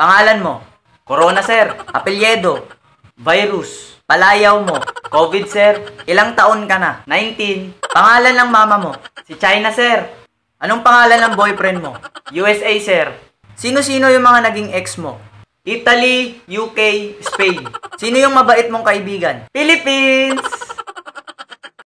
Pangalan mo? Corona, sir. Apelyedo? Virus? Palayaw mo? COVID, sir. Ilang taon ka na? 19. Pangalan ng mama mo? Si China, sir. Anong pangalan ng boyfriend mo? USA, sir. Sino-sino yung mga naging ex mo? Italy, UK, Spain. Sino yung mabait mong kaibigan? Philippines!